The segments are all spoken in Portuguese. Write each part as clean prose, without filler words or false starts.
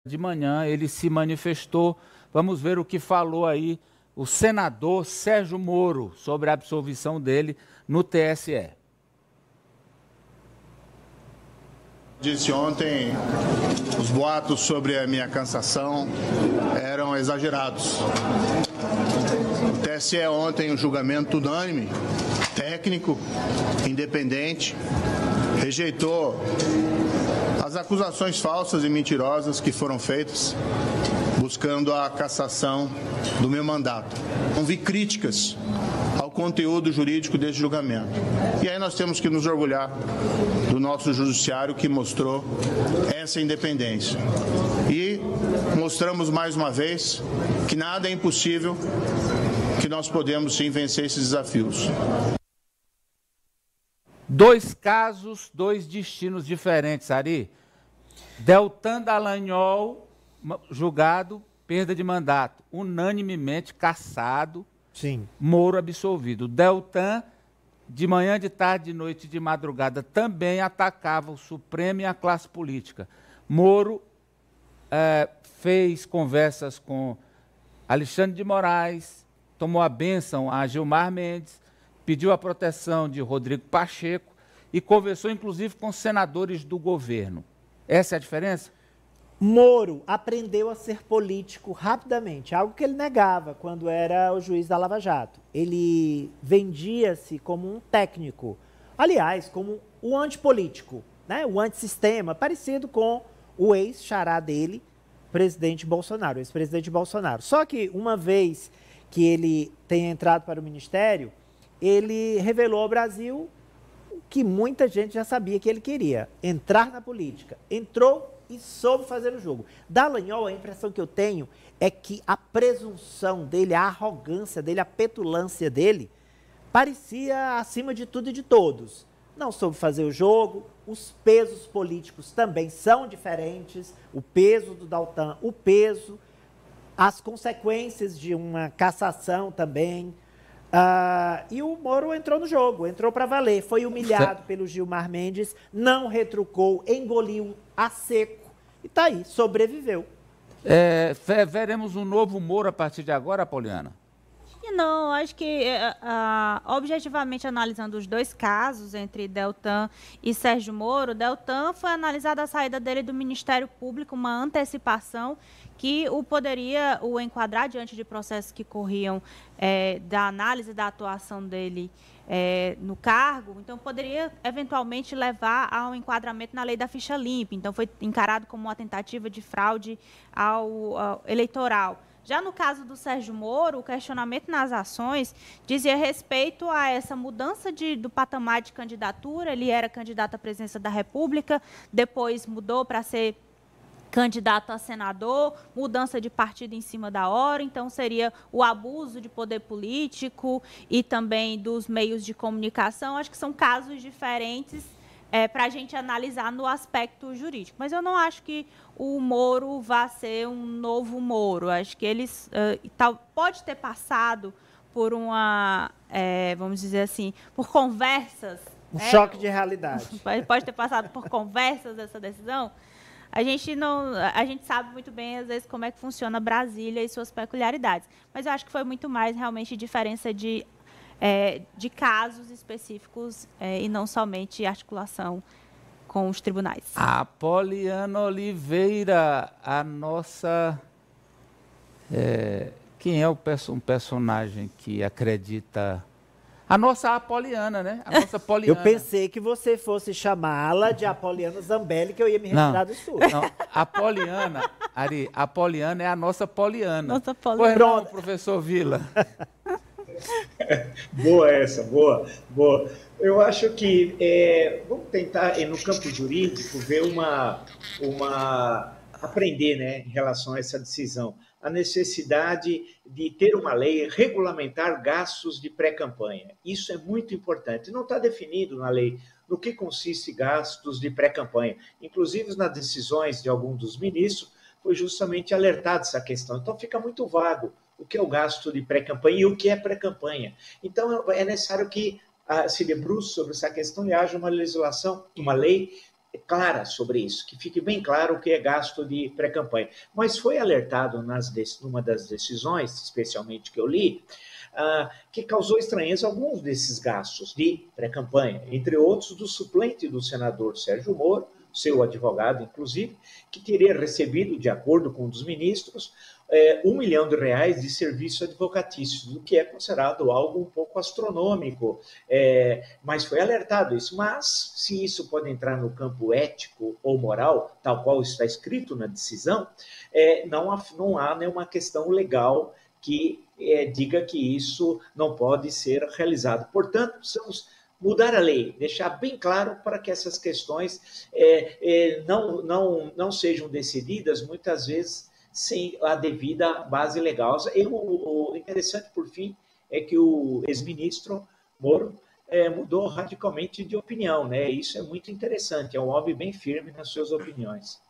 de manhã ele se manifestou. Vamos ver o que falou aí o senador Sérgio Moro sobre a absolvição dele no TSE. Disse ontem, os boatos sobre a minha cassação eram exagerados. O TSE ontem, um julgamento unânime, técnico, independente, rejeitou as acusações falsas e mentirosas que foram feitas, buscando a cassação do meu mandato. Não vi críticas ao conteúdo jurídico desse julgamento. E aí nós temos que nos orgulhar do nosso judiciário que mostrou essa independência. E mostramos mais uma vez que nada é impossível, que nós podemos sim vencer esses desafios. Dois casos, dois destinos diferentes, Ari. Deltan Dallagnol, julgado, perda de mandato, unanimemente cassado. Sim. Moro absolvido. Deltan, de manhã, de tarde, de noite e de madrugada, também atacava o Supremo e a classe política. Moro fez conversas com Alexandre de Moraes, tomou a bênção a Gilmar Mendes, pediu a proteção de Rodrigo Pacheco e conversou, inclusive, com senadores do governo. Essa é a diferença? Moro aprendeu a ser político rapidamente, algo que ele negava quando era o juiz da Lava Jato. Ele vendia-se como um técnico, aliás, como o antipolítico, né? O antissistema, parecido com o ex-xará dele, presidente Bolsonaro, ex-presidente Bolsonaro. Só que uma vez que ele tenha entrado para o ministério, ele revelou ao Brasil que muita gente já sabia que ele queria, entrar na política. Entrou e soube fazer o jogo. Dallagnol, a impressão que eu tenho é que a presunção dele, a arrogância dele, a petulância dele, parecia acima de tudo e de todos. Não soube fazer o jogo, os pesos políticos também são diferentes, o peso do Deltan, o peso, as consequências de uma cassação também. E o Moro entrou no jogo, entrou para valer, foi humilhado pelo Gilmar Mendes, não retrucou, engoliu a seco e está aí, sobreviveu. Veremos um novo Moro a partir de agora, Poliana? Não, acho que objetivamente analisando os dois casos entre Deltan e Sérgio Moro, Deltan foi analisada a saída dele do Ministério Público, uma antecipação que poderia o enquadrar diante de processos que corriam da análise da atuação dele no cargo, então poderia eventualmente levar ao enquadramento na lei da ficha limpa, então foi encarado como uma tentativa de fraude ao eleitoral. Já no caso do Sérgio Moro, o questionamento nas ações dizia respeito a essa mudança do patamar de candidatura. Ele era candidato à presidência da República, depois mudou para ser candidato a senador, mudança de partido em cima da hora, então seria o abuso de poder político e também dos meios de comunicação. Acho que são casos diferentes para a gente analisar no aspecto jurídico. Mas eu não acho que o Moro vá ser um novo Moro. Acho que eles pode ter passado por vamos dizer assim, por conversas. Um choque de realidade. Pode ter passado por conversas essa decisão. A gente sabe muito bem, às vezes, como é que funciona Brasília e suas peculiaridades. Mas eu acho que foi muito mais, realmente, diferença de casos específicos e não somente articulação com os tribunais. A Poliana Oliveira, a nossa... quem é um personagem que acredita... A nossa Apoliana, né? A nossa Poliana. Eu pensei que você fosse chamá-la de Apoliana Zambelli, que eu ia me retirar do estudo. Não, a Poliana, Ari, a Poliana é a nossa Poliana. Nossa Poliana. Pronto, professor Vila. Boa essa, boa. Eu acho que vamos tentar, no campo jurídico, ver aprender, né, em relação a essa decisão. A necessidade de ter uma lei regulamentar gastos de pré-campanha. Isso é muito importante. Não está definido na lei no que consiste gastos de pré-campanha. Inclusive, nas decisões de algum dos ministros, foi justamente alertada essa questão. Então, fica muito vago o que é o gasto de pré-campanha e o que é pré-campanha. Então, é necessário que se debruce sobre essa questão e haja uma legislação, uma lei clara sobre isso, que fique bem claro o que é gasto de pré-campanha. Mas foi alertado numa das decisões, especialmente que eu li, que causou estranheza alguns desses gastos de pré-campanha, entre outros do suplente do senador Sérgio Moro, seu advogado, inclusive, que teria recebido, de acordo com um dos ministros, R$1 milhão de serviço advocatício, o que é considerado algo um pouco astronômico, mas foi alertado isso. Mas, se isso pode entrar no campo ético ou moral, tal qual está escrito na decisão, não há nenhuma questão legal que diga que isso não pode ser realizado. Portanto, precisamos mudar a lei, deixar bem claro para que essas questões não sejam decididas, muitas vezes, sem a devida base legal. E o interessante, por fim, é que o ex-ministro Moro mudou radicalmente de opinião, né? Isso é muito interessante, é um homem bem firme nas suas opiniões.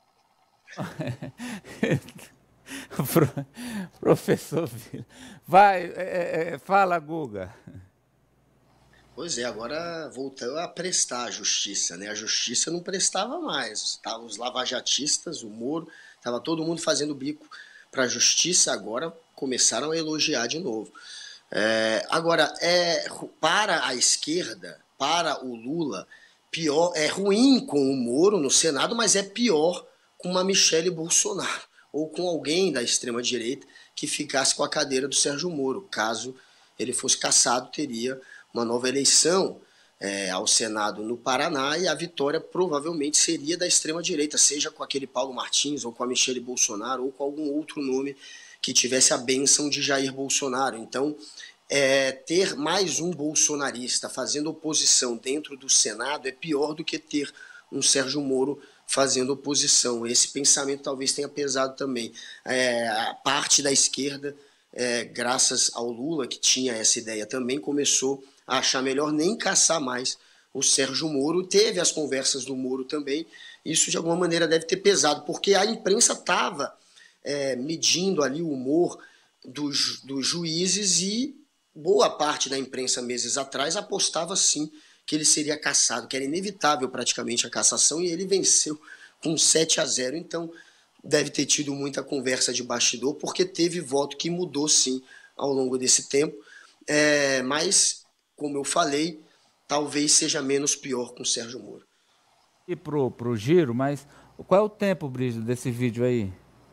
Professor Vila, vai, fala, Guga. Pois é, agora voltou a prestar a justiça, né? A justiça não prestava mais. Estavam os lavajatistas, o Moro, estava todo mundo fazendo bico para a justiça, agora começaram a elogiar de novo. Agora, para a esquerda, para o Lula, pior, é ruim com o Moro no Senado, mas é pior com uma Michele Bolsonaro ou com alguém da extrema-direita que ficasse com a cadeira do Sérgio Moro. Caso ele fosse cassado, teria uma nova eleição ao Senado no Paraná e a vitória provavelmente seria da extrema-direita, seja com aquele Paulo Martins ou com a Michele Bolsonaro ou com algum outro nome que tivesse a bênção de Jair Bolsonaro. Então, ter mais um bolsonarista fazendo oposição dentro do Senado é pior do que ter um Sérgio Moro fazendo oposição. Esse pensamento talvez tenha pesado também. A parte da esquerda, graças ao Lula, que tinha essa ideia também, começou a achar melhor nem caçar mais o Sérgio Moro. Teve as conversas do Moro também. Isso, de alguma maneira, deve ter pesado, porque a imprensa estava medindo ali o humor dos juízes e boa parte da imprensa meses atrás apostava sim que ele seria cassado, que era inevitável praticamente a cassação, e ele venceu com 7-0. Então deve ter tido muita conversa de bastidor, porque teve voto que mudou sim ao longo desse tempo, mas como eu falei, talvez seja menos pior com o Sérgio Moro. E pro giro, mas qual é o tempo, Brígido, desse vídeo aí?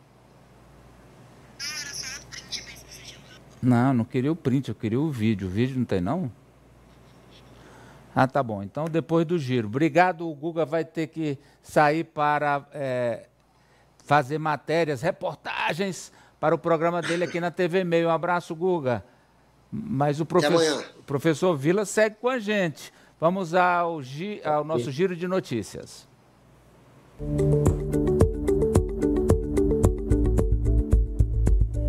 Não queria o print, eu queria o vídeo. O vídeo não tem, não? Ah, tá bom. Então, depois do giro. Obrigado, o Guga vai ter que sair para fazer matérias, reportagens para o programa dele aqui na TV Meio. Um abraço, Guga. Mas o professor Vila segue com a gente. Vamos ao nosso giro de notícias.